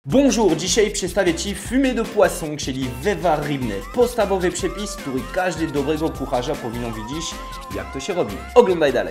Bonjour, dzisiaj przedstawię Ci fumée de poisson, czyli wywar rybny. Podstawowy przepis, który każdy dobrego kucharza powinien wiedzieć, jak to się robi. Oglądaj dalej.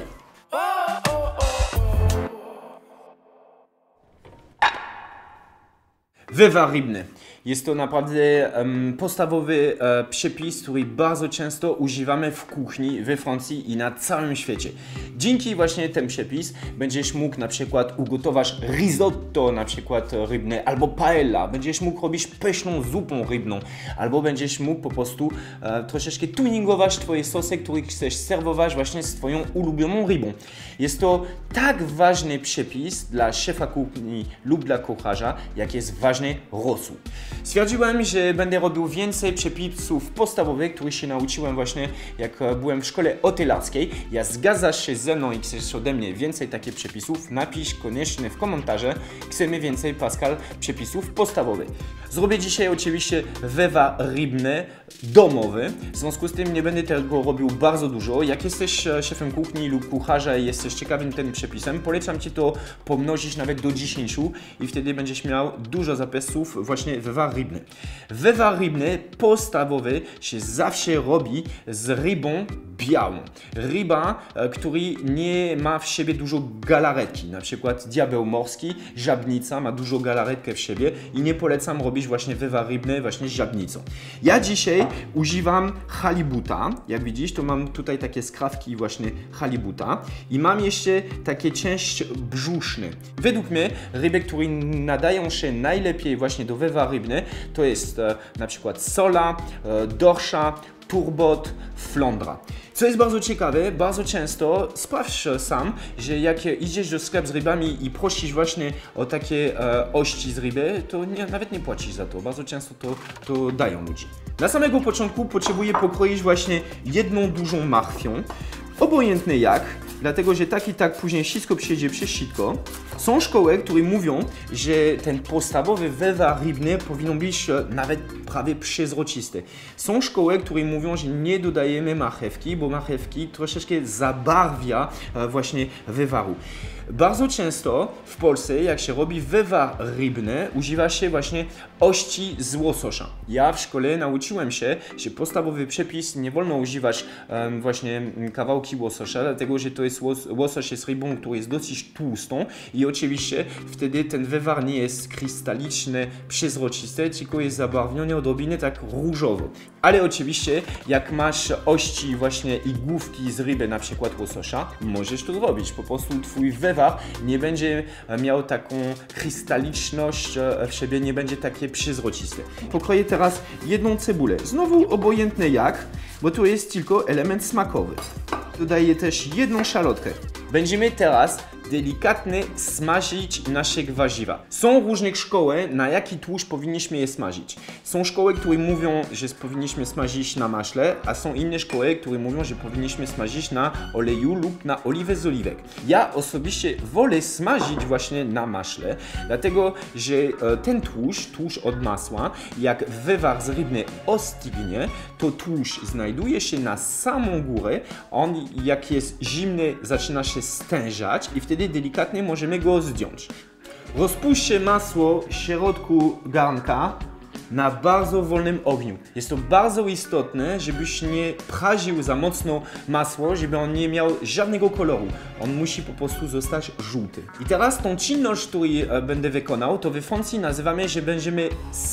Wywar rybny. Jest to naprawdę podstawowy przepis, który bardzo często używamy w kuchni we Francji i na całym świecie. Dzięki właśnie ten przepis będziesz mógł na przykład ugotować risotto na przykład rybne albo paella. Będziesz mógł robić pyszną zupę rybną albo będziesz mógł po prostu troszeczkę tuningować Twoje sosy, które chcesz serwować właśnie z Twoją ulubioną rybą. Jest to tak ważny przepis dla szefa kuchni lub dla kucharza, jak jest ważny rosół. Stwierdziłem, że będę robił więcej przepisów podstawowych, których się nauczyłem właśnie jak byłem w szkole hotelarskiej. Ja zgadzasz się ze mną i chcesz ode mnie więcej takich przepisów, napisz koniecznie w komentarze, chcemy więcej, Pascal, przepisów podstawowych. Zrobię dzisiaj oczywiście wywar rybny domowy, w związku z tym nie będę tego robił bardzo dużo. Jak jesteś szefem kuchni lub kucharza i jesteś ciekawym tym przepisem, polecam Ci to pomnożyć nawet do 10 i wtedy będziesz miał dużo zapisów właśnie wywar rybny. Wywar rybny podstawowy się zawsze robi z rybą białą. Ryba, która nie ma w siebie dużo galaretki, na przykład diabeł morski, żabnica ma dużo galaretkę w siebie i nie polecam robić właśnie wywar rybny właśnie z żabnicą. Ja dzisiaj używam halibuta, jak widzisz, to mam tutaj takie skrawki właśnie halibuta i mam jeszcze takie część brzuszne. Według mnie ryby, które nadają się najlepiej właśnie do wywar rybny, to jest na przykład sola, dorsza, turbot, flądra. Co jest bardzo ciekawe, bardzo często sprawdź sam, że jak idziesz do sklepu z rybami i prosisz właśnie o takie ości z ryby, to nawet nie płacisz za to. Bardzo często to dają ludzie. Na samego początku potrzebuję pokroić właśnie jedną dużą marchwią. Obojętnie jak, dlatego że tak i tak później wszystko przejdzie przez sitko. Są szkoły, które mówią, że ten podstawowy wywar rybny powinien być nawet prawie przezroczysty. Są szkoły, które mówią, że nie dodajemy marchewki, bo marchewki troszeczkę zabarwia właśnie wywaru. Bardzo często w Polsce, jak się robi wywar rybny, używa się właśnie ości z łososia. Ja w szkole nauczyłem się, że podstawowy przepis nie wolno używać właśnie kawałki łososia, dlatego że to jest łosoś jest rybą, która jest dosyć tłustą i oczywiście wtedy ten wywar nie jest krystaliczny, przezroczysty, tylko jest zabarwiony odrobinę tak różowo. Ale oczywiście jak masz ości właśnie i główki z ryby, na przykład łososia, możesz to zrobić. Po prostu twój wywar nie będzie miał taką krystaliczność w siebie, nie będzie takie przezroczyste. Pokroję teraz jedną cebulę. Znowu obojętne jak, bo to jest tylko element smakowy. Dodaję też jedną szalotkę. Będziemy teraz delikatnie smażyć nasze warzywa. Są różne szkoły, na jaki tłuszcz powinniśmy je smażyć. Są szkoły, które mówią, że powinniśmy smażyć na maśle, a są inne szkoły, które mówią, że powinniśmy smażyć na oleju lub na oliwę z oliwek. Ja osobiście wolę smażyć właśnie na maśle, dlatego że ten tłuszcz od masła, jak wywar z rybny ostygnie, to tłuszcz znajduje się na samą górę, on jak jest zimny zaczyna się stężać i wtedy delikatnie możemy go zdjąć. Rozpuśćcie masło w środku garnka na bardzo wolnym ogniu. Jest to bardzo istotne, żebyś nie prażył za mocno masło, żeby on nie miał żadnego koloru. On musi po prostu zostać żółty. I teraz tą czynność, którą będę wykonał, to we Francji nazywamy, że będziemy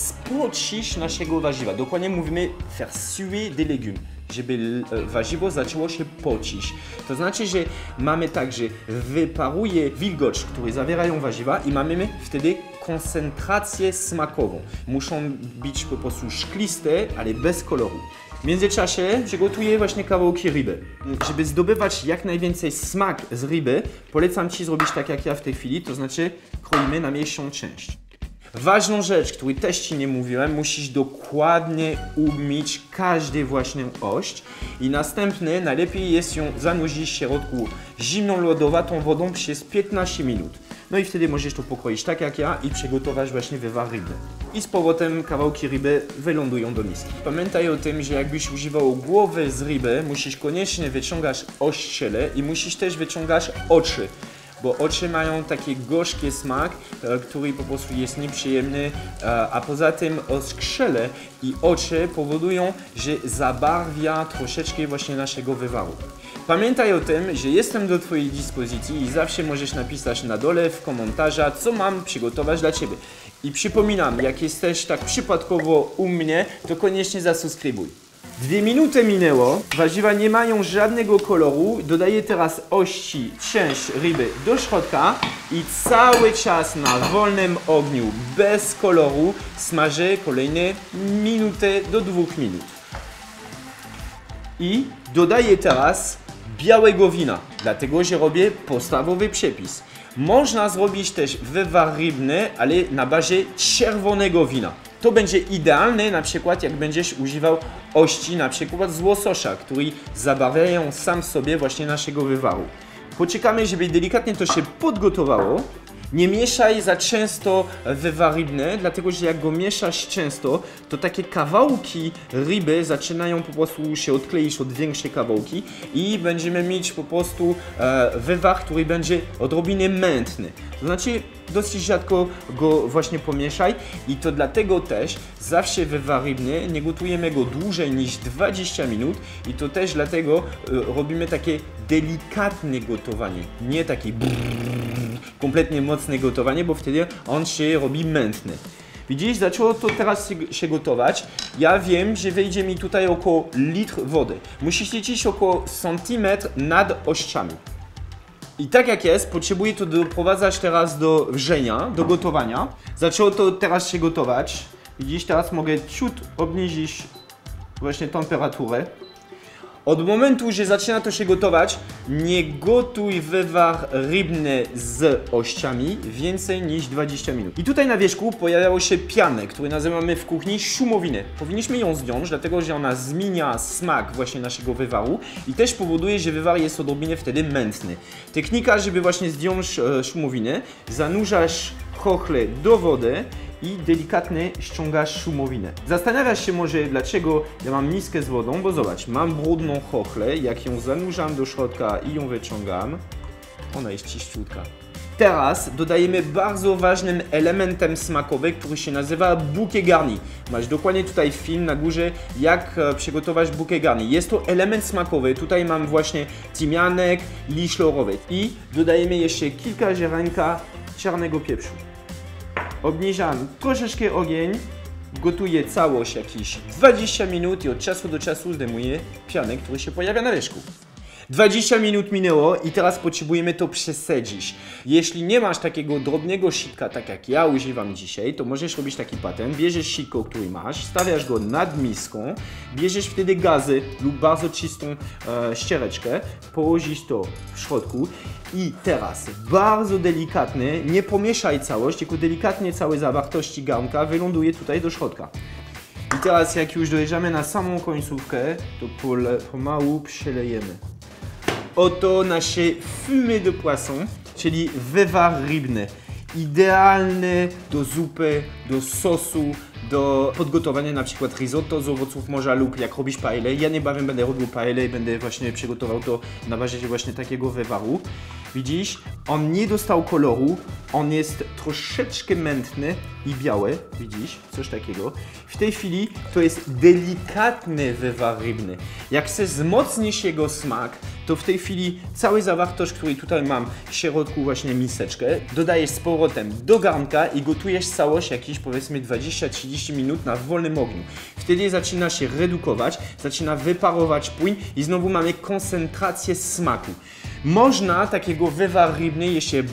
spocić naszego warzywa. Dokładnie mówimy faire suer des légumes, żeby warzywo zaczęło się pocić. To znaczy, że mamy tak, że wyparuje wilgoć, które zawierają warzywa i mamy wtedy koncentrację smakową. Muszą być po prostu szkliste, ale bez koloru. W międzyczasie przygotuję właśnie kawałki ryby. Żeby zdobywać jak najwięcej smak z ryby, polecam Ci zrobić tak jak ja w tej chwili, to znaczy kroimy na mniejszą część. Ważną rzecz, której też Ci nie mówiłem, musisz dokładnie umyć każdy właśnie ość i następnie najlepiej jest ją zanurzyć w środku zimną lodowatą wodą przez 15 minut. No i wtedy możesz to pokroić tak jak ja i przygotować właśnie wywar rybny. I z powrotem kawałki ryby wylądują do miski. Pamiętaj o tym, że jakbyś używał głowy z ryby, musisz koniecznie wyciągać ościele i musisz też wyciągać oczy. bo oczy mają taki gorzki smak, który po prostu jest nieprzyjemny, a poza tym skrzele i oczy powodują, że zabarwia troszeczkę właśnie naszego wywaru. Pamiętaj o tym, że jestem do Twojej dyspozycji i zawsze możesz napisać na dole w komentarzach, co mam przygotować dla Ciebie. I przypominam, jak jesteś tak przypadkowo u mnie, to koniecznie zasubskrybuj. 2 minuty minęło, warzywa nie mają żadnego koloru, dodaję teraz ości, część ryby do środka i cały czas na wolnym ogniu, bez koloru, smażę kolejne minutę do 2 minut. I dodaję teraz białego wina, dlatego że robię podstawowy przepis. Można zrobić też wywar rybny, ale na bazie czerwonego wina. To będzie idealne na przykład jak będziesz używał ości na przykład z łososia, które zabarwiają sam sobie właśnie naszego wywaru. Poczekamy, żeby delikatnie to się podgotowało. Nie mieszaj za często wywar rybny, dlatego że jak go mieszasz często, to takie kawałki ryby zaczynają po prostu się odkleić od większe kawałki i będziemy mieć po prostu wywar, który będzie odrobinę mętny. To znaczy dosyć rzadko go właśnie pomieszaj i to dlatego też zawsze wywar rybny nie gotujemy go dłużej niż 20 minut i to też dlatego robimy takie delikatne gotowanie, nie takie kompletnie mocne gotowanie, bo wtedy on się robi mętny. Widzisz, zaczęło to teraz się gotować. Ja wiem, że wejdzie mi tutaj około litr wody. Musisz liczyć około centymetr nad ościami. I tak jak jest, potrzebuję to doprowadzać teraz do wrzenia, do gotowania. Zaczęło to teraz się gotować. Widzisz, teraz mogę ciut obniżyć właśnie temperaturę. Od momentu, że zaczyna to się gotować, nie gotuj wywar rybny z ościami więcej niż 20 minut. I tutaj na wierzchu pojawiało się pianę, którą nazywamy w kuchni szumowinę. Powinniśmy ją zdjąć, dlatego że ona zmienia smak właśnie naszego wywaru i też powoduje, że wywar jest odrobinę wtedy mętny. Technika, żeby właśnie zdjąć szumowinę, zanurzasz chochle do wody i delikatnie ściągasz szumowinę. Zastanawiasz się może, dlaczego ja mam miskę z wodą, bo zobacz, mam brudną chochlę, jak ją zanurzam do środka i ją wyciągam, ona jest czyściutka. Teraz dodajemy bardzo ważnym elementem smakowym, który się nazywa bouquet garni. Masz dokładnie tutaj film na górze, jak przygotować bouquet garni. Jest to element smakowy, tutaj mam właśnie tymianek, liść laurowy i dodajemy jeszcze kilka ziarenka czarnego pieprzu. Obniżam troszeczkę ogień, gotuję całość jakieś 20 minut i od czasu do czasu zdejmuję pianę, który się pojawia na wierzchu. 20 minut minęło i teraz potrzebujemy to przesadzić. Jeśli nie masz takiego drobnego sitka, tak jak ja używam dzisiaj, to możesz robić taki patent. Bierzesz sitko, który masz, stawiasz go nad miską, bierzesz wtedy gazy lub bardzo czystą ściereczkę, położysz to w środku i teraz bardzo delikatnie, nie pomieszaj całość, tylko delikatnie całe zawartości garnka wyląduje tutaj do środka. I teraz jak już dojeżdżamy na samą końcówkę, to pomału przelejemy. Oto nasze fumée de poisson, czyli wywar rybny. Idealny do zupy, do sosu, do podgotowania na przykład risotto z owoców morza lub jak robisz paellę. Ja niebawem będę robił paellę i będę właśnie przygotował to na bazie właśnie takiego wywaru. Widzisz, on nie dostał koloru, on jest troszeczkę mętny i biały, widzisz, coś takiego. W tej chwili to jest delikatny wywar rybny. Jak chcesz wzmocnić jego smak, to w tej chwili całą zawartość, której tutaj mam w środku właśnie miseczkę, dodajesz z powrotem do garnka i gotujesz całość jakieś powiedzmy 20-30 minut na wolnym ogniu. Wtedy zaczyna się redukować, zaczyna wyparować płyn i znowu mamy koncentrację smaku. Można takiego wywar rybny jeszcze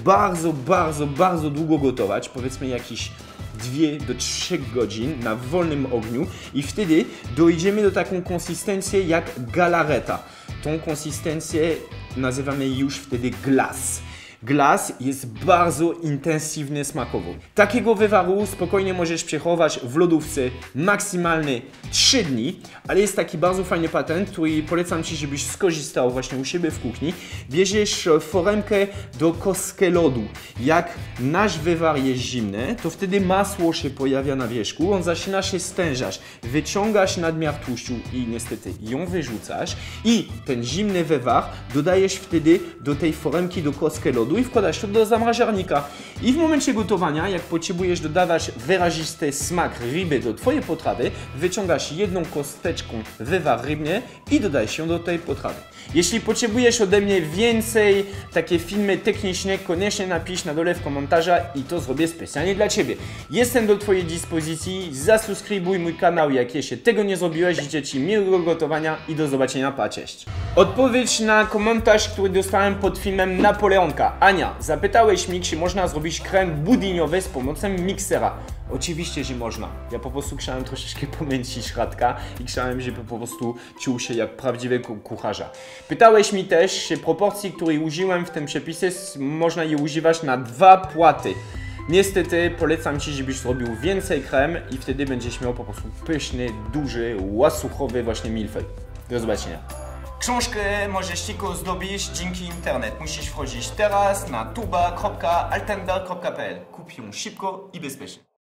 bardzo długo gotować, powiedzmy jakieś 2 do 3 godzin na wolnym ogniu i wtedy dojdziemy do taką konsystencję jak galareta. Tą konsystencję nazywamy już wtedy glace. Glace jest bardzo intensywny smakowo. Takiego wywaru spokojnie możesz przechować w lodówce maksymalnie 3 dni, ale jest taki bardzo fajny patent, który polecam Ci, żebyś skorzystał właśnie u siebie w kuchni. Bierzesz foremkę do kostkę lodu. Jak nasz wywar jest zimny, to wtedy masło się pojawia na wierzchu, on zaczyna się stężać. Wyciągasz nadmiar tłuszczu i niestety ją wyrzucasz i ten zimny wywar dodajesz wtedy do tej foremki do kostkę lodu lodu i wkładasz to do zamrażarnika. I w momencie gotowania, jak potrzebujesz dodawać wyrazisty smak ryby do twojej potrawy, wyciągasz jedną kosteczką wywar rybny i dodajesz ją do tej potrawy. Jeśli potrzebujesz ode mnie więcej takie filmy techniczne, koniecznie napisz na dole w komentarzach i to zrobię specjalnie dla Ciebie. Jestem do Twojej dyspozycji, zasubskrybuj mój kanał, jak jeszcze tego nie zrobiłeś. Życzę Ci miłego gotowania i do zobaczenia, pa, cześć. Odpowiedź na komentarz, który dostałem pod filmem Napoleonka. Ania, zapytałeś mnie, czy można zrobić krem budyniowy z pomocą miksera. Oczywiście, że można. Ja po prostu chciałem troszeczkę pomęcić Radka i chciałem, żeby po prostu czuł się jak prawdziwy kucharza. Pytałeś mi też, czy proporcji, której użyłem w tym przepisie, można je używać na 2 płaty. Niestety polecam Ci, żebyś zrobił więcej krem i wtedy będziesz miał po prostu pyszny, duży, łasuchowy właśnie milfej. Do zobaczenia. Książkę możesz tylko zdobyć dzięki internet. Musisz wchodzić teraz na tuba.altender.pl. Kup ją szybko i bezpiecznie.